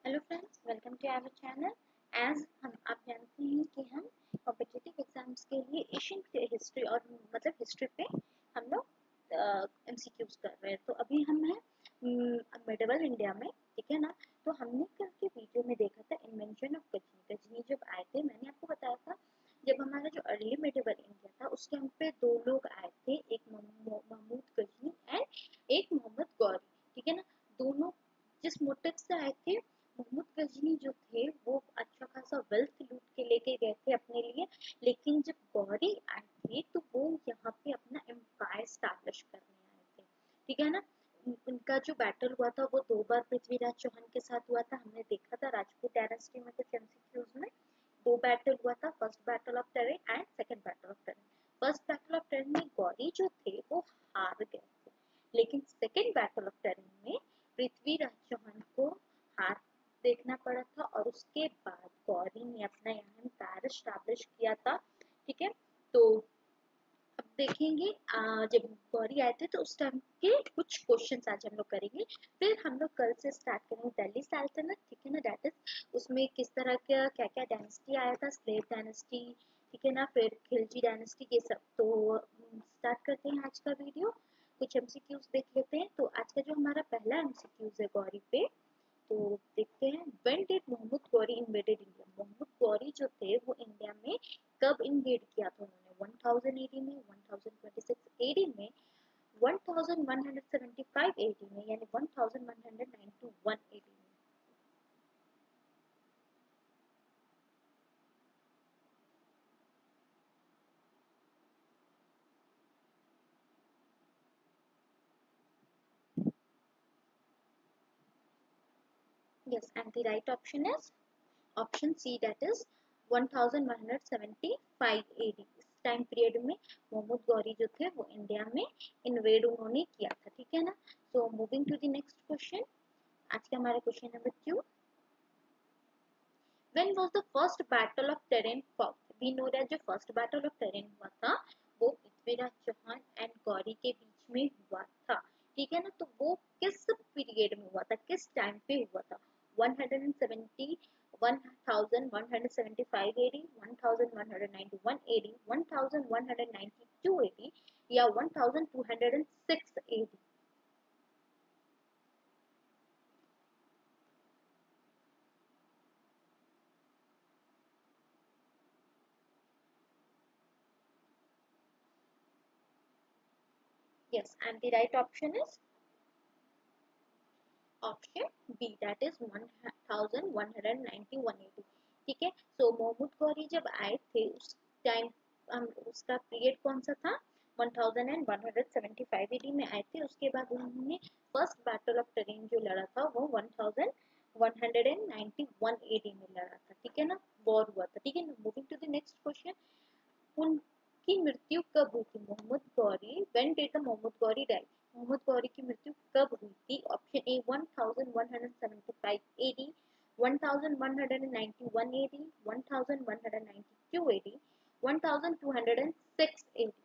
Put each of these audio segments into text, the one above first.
Hello friends, welcome to our channel. As हम आप जानते हैं कि हम कॉम्पिटिटिव एग्जाम्स के लिए एशियन हिस्ट्री और मतलब हिस्ट्री पे हम लोग एमसीक्यूज कर रहे हैं। तो अभी हम हैं मिडिवल इंडिया में, ठीक है ना। तो हमने कल के वीडियो में देखा था इन्वेंशन ऑफ गजनी। गजनी जब आए थे, मैंने आपको बताया था जब हमारा जो अर्ली मिडिवल इंडिया था उस टाइम पे दो लोग आए थे, एक महमूद गजनी एंड एक मोहम्मद गौरी, ठीक है ना। दोनों जिस मोटिव से आए थे, मोहम्मद गजनी जो थे वो अच्छा खासा वेल्थ लूट के लेके गए थे अपने लिए, लेकिन जब गौरी आए थे तो वो यहाँ पे अपना एम्पायर स्टैब्लिश करने आए थे, ठीक है ना। उनका जो बैटल हुआ था वो दो बार पृथ्वीराज चौहान के साथ हुआ था। हमने देखा था राजपूत डायनेस्टी में कुछ एमसीक्यूज में दो बैटल हुआ था, first battle of Tarain and second battle of Tarain. First battle of Tarain में गौरी जो थे वो हार गए थे, लेकिन सेकंड बैटल ऑफ टेरेन में पृथ्वीराज चौहान को हार देखना पड़ा था और उसके बाद गौरी ने अपना यहाँ एम्पायर स्टैब्लिश किया था, ठीक है। तो अब देखेंगे जब गौरी आए थे तो उस टाइम के कुछ क्वेश्चंस आज हम लोग करेंगे। फिर हम लोग कल से स्टार्ट करेंगे दिल्ली सल्तनत, ठीक है ना। दैट इज उसमें किस तरह का क्या क्या डायनेस्टी आया था, स्लेव डायनेस्टी, ठीक है ना, फिर खिलजी डायनेस्टी, ये सब। तो स्टार्ट करते हैं आज का वीडियो। कुछ एमसीक्यूज देख लेते हैं। तो आज का जो हमारा पहला एमसीक्यूज है गौरी पे, तो देखते हैं when did Mohammad Ghori invaded India. Mohammad Ghori जो थे वो इंडिया में कब इन्वेड किया था उन्होंने? 1000 एडी में, 1026 एडी में, 1175 एडी में, यानी 1191 एडी में। Yes, and the right option is option C, that is 1175 AD। इस टाइम पीरियड में मोहम्मद गौरी जो थे वो इंडिया में इन्वेड उन्होंने किया था, ठीक है ना। So moving to the next question. आज का हमारा question number 2, When was the first battle of Terrain fought? We know that जो first battle of Terrain हुआ था वो पृथ्वीराज चौहान एंड गौरी के बीच में हुआ था, ठीक है ना। तो वो किस पीरियड में हुआ था, किस टाइम पे हुआ था? 170 1175 एडी, 1191 एडी, 1192 एडी या 1206 AD? Yes, and the right option is option B, that is 1191 AD, ठीक है। सो मोहम्मद गौरी जब आए थे उस टाइम उसका पीरियड कौन सा था? 1175 एडी में आए थे। उसके बाद उन्होंने फर्स्ट बैटल ऑफ टेरेन जो लड़ा था वो 1191 एडी में लड़ा था, ठीक है ना। वॉर हुआ था, ठीक है ना। Moving to the next question, उनकी मृत्यु कब हुई थी? Mohammad Ghori, when did the Mohammad Ghori die? Mohammad Ghori की मृत्यु कब हुई थी? Option A 1175 AD, 1191 AD, 1192 AD, 1206 AD.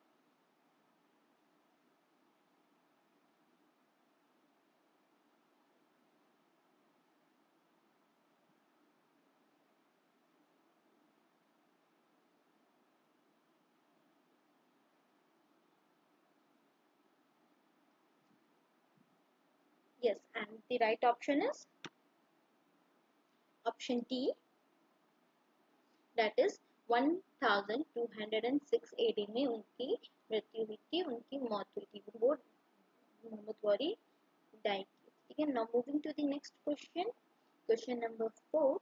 Yes, and the right option is option D, that is 1206 AD में उनकी मृत्यु हुई थी, उनकी मौत हुई थी। वो मोहम्मद गौरी डाई की, ठीक है। Now moving to the next question, question number 4।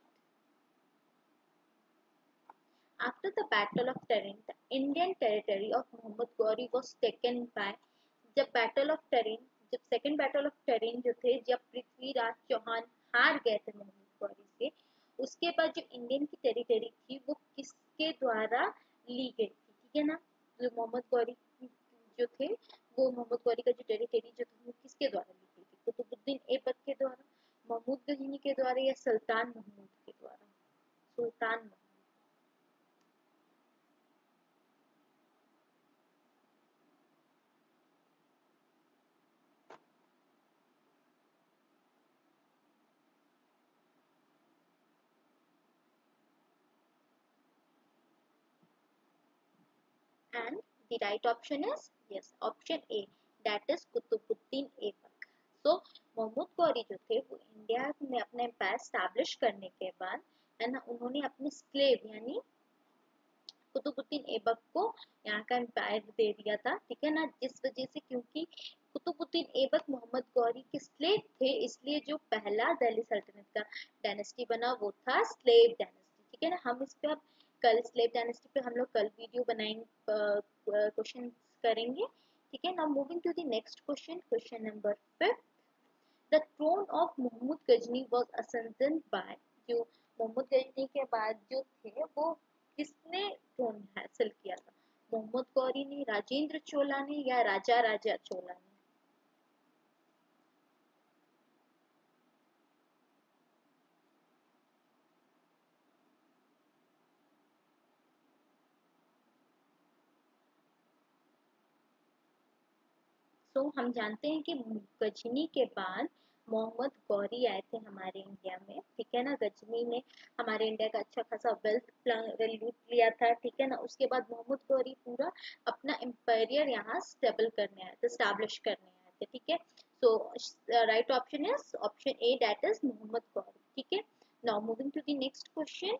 After the Battle of Tarin, the Indian territory of Muhammad Ghori was taken by। जब बैटल ऑफ टेरिन, जब सेकंड बैटल ऑफ टेरिन जो थे, जब पृथ्वीराज चौहान हार गए थे मोहम्मद गौरी से, उसके बाद जो इंडियन की टेरिटरी थी वो किसके द्वारा ली गई थी, ठीक है ना। जो मोहम्मद गौरी जो थे, वो मोहम्मद गौरी का जो टेरिटरी जो था वो किसके द्वारा ली गई थी? कुतुबुद्दीन ऐबक के द्वारा, महमूद गजनी के द्वारा या सुल्तान महमूद के द्वारा? सुल्तान Mahmood. And the right option is yes, option A, that is Qutubuddin Aibak. So Mohammad Ghori जो थे वो इंडिया में अपना एम्पायर स्टैब्लिश करने के बाद है ना, उन्होंने अपने स्लेव यानी कुतुबुद्दीन ऐबक को यहाँ का एम्पायर दे दिया था, ठीक है ना. जिस वजह से, क्योंकि कुतुबुद्दीन ऐबक मोहम्मद गौरी के स्लेव थे, इसलिए जो पहला दिल्ली सल्तनत का डायनेस्टी बना वो था स्लेव डायनेस्टी, ठीक है ना. हम इस पे अब कल स्लेव डायनेस्टी पे हम लोग कल वीडियो बनाएंगे, क्वेश्चन करेंगे, ठीक है. Now moving to the next question, question number 5. The throne of Mohammad Ghazni was ascended by, जो मोहम्मद गजनी के बाद जो थे वो किसने थ्रोन हासिल किया था? मोहम्मद गौरी ने, राजेंद्र चोला ने, या राजा राजा चोला ने? तो हम जानते हैं कि गजनी के बाद मोहम्मद गौरी आए थे हमारे इंडिया में, ठीक है ना. गजनी ने हमारे इंडिया का अच्छा खासा वेल्थ लूट लिया था, ठीक है ना. उसके बाद मोहम्मद गौरी पूरा अपना एम्पायर यहाँ स्टेबल करने आए थे, स्टैब्लिश करने आए थे, ठीक है. So right option is option A, that is Mohammad Ghori, ठीक है. Now moving to the next question.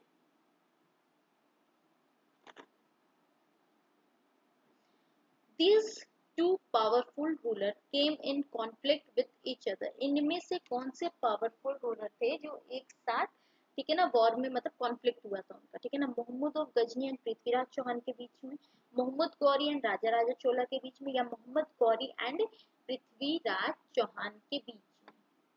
These two powerful ruler came in conflict with each other. इनमें से कौन से पावरफुल रूलर थे जो एक साथ, ठीक है ना, वॉर में मतलब कॉन्फ्लिक्ट हुआ था उनका, ठीक है ना. मोहम्मद ऑफ गजनी एंड पृथ्वीराज चौहान के बीच में, मोहम्मद गौरी एंड राजा राजा चोला के बीच में, या मोहम्मद गौरी एंड पृथ्वीराज चौहान के बीच में?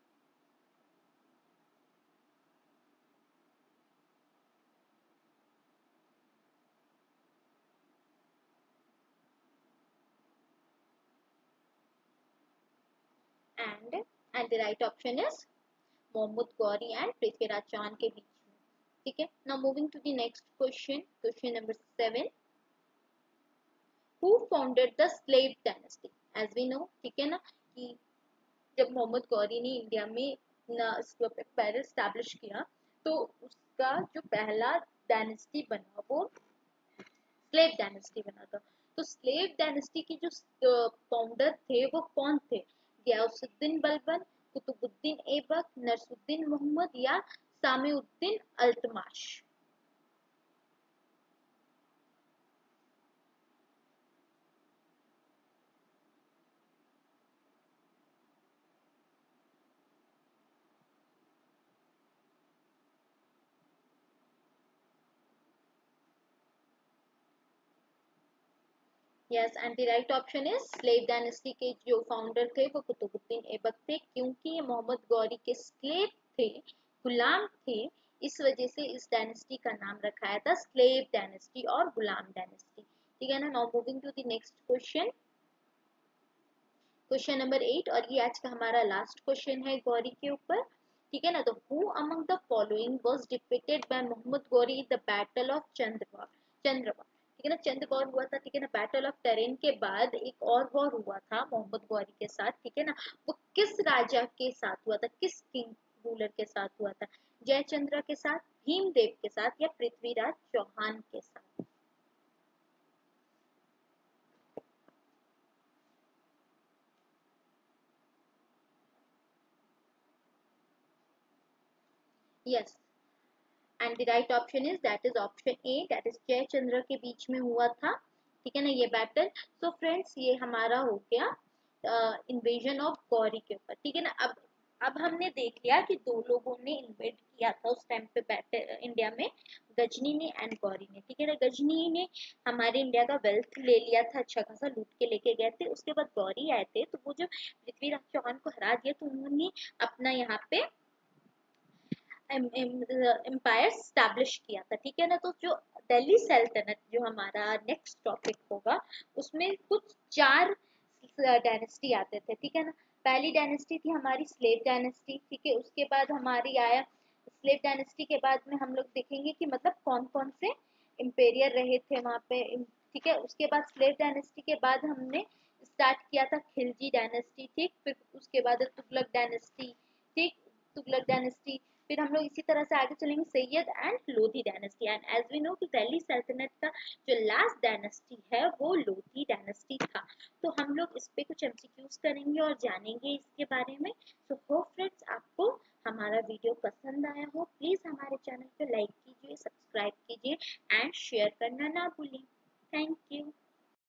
And the right option is Mohammad Ghori and Prithviraj Chauhan के बीच में, ठीक है. Now moving to the next question, question number 7. Who founded the slave dynasty? As we know, ठीक है ना, कि जब मोहम्मद गौरी ने इंडिया में एम्पायर स्टैब्लिश किया तो उसका जो पहला डायनेस्टी बना वो स्लेव डायनेस्टी बना था. तो स्लेव डायनेस्टी के जो फाउंडर थे वो कौन थे? गयासुद्दीन बलबन, कुतुबुद्दीन ऐबक, नरसुद्दीन मोहम्मद, या Samiuddin Altamash? Yes, and the right option is slave dynasty के जो फाउंडर थे वो कुतुबुद्दीन ऐबक थे, क्योंकि ये मोहम्मद गौरी के स्लेव थे, गुलाम थे, इस वजह से इस डायनेस्टी का नाम रखाया था स्लेव डायनेस्टी और गुलाम डायनेस्टी, ठीक है ना. Now moving to the next question, question number 8, और ये आज का हमारा लास्ट क्वेश्चन है गौरी के ऊपर, ठीक है ना. तो who among the following was defeated by Muhammad Ghori in the battle of Chandrawa, ठीक है ना. चंद्र वॉर हुआ था, ठीक है ना. बैटल ऑफ टेरेन के बाद एक और वॉर हुआ था मोहम्मद गौरी के साथ, ठीक है ना. वो किस राजा के साथ हुआ था, किस किंग रूलर के साथ हुआ था? जयचंद्र के साथ, भीमदेव के साथ, या पृथ्वीराज चौहान के साथ? Yes, and the right option is that is option A, that is Jaichandra के बीच में हुआ था, ठीक है ना, ये बैटल. सो फ्रेंड्स, ये हमारा हो गया इन्वेजन ऑफ गौरी के ऊपर, ठीक है ना. अब हमने देख लिया कि दो लोगों ने इन्वेड किया था उस टाइम पे बैटल इंडिया में, गजनी ने एंड गौरी ने, ठीक है ना. गजनी ने हमारे इंडिया का वेल्थ ले लिया था, अच्छा खासा लूट के लेके गए थे. उसके बाद गौरी आए थे, तो वो जब पृथ्वीराज चौहान को हरा दिया तो उन्होंने अपना यहाँ पे एम्पायर स्टैब्लिश किया था, ठीक है ना. तो जो दिल्ली सल्तनत जो हमारा नेक्स्ट टॉपिक होगा, उसमें कुछ 4 डायनेस्टी आते थे, ठीक है ना. पहली डायनेस्टी थी हमारी स्लेव डायनेस्टी, ठीक है. उसके बाद हमारी आया स्लेव डायनेस्टी के बाद में हम लोग देखेंगे कि मतलब कौन कौन से इम्पेरियर रहे थे वहां पे, ठीक है. उसके बाद स्लेव डायनेस्टी के बाद हमने स्टार्ट किया था खिलजी डायनेस्टी, ठीक. फिर उसके बाद तुगलक डायनेस्टी, ठीक, तुगलक डायनेस्टी. फिर हम लोग इसी तरह से आगे चलेंगे Sayyid and Lodi dynasty. And as we know कि दिल्ली सल्तनत का जो लास्ट डायनेस्टी है वो लोधी डायनेस्टी था। तो हम लोग इस पे कुछ एमसीक्यूज करेंगे और जानेंगे इसके बारे में। सो होप फ्रेंड्स आपको हमारा वीडियो पसंद आया हो। प्लीज हमारे चैनल को लाइक कीजिए, सब्सक्राइब कीजिए एंड शेयर करना ना भूलें। Thank you.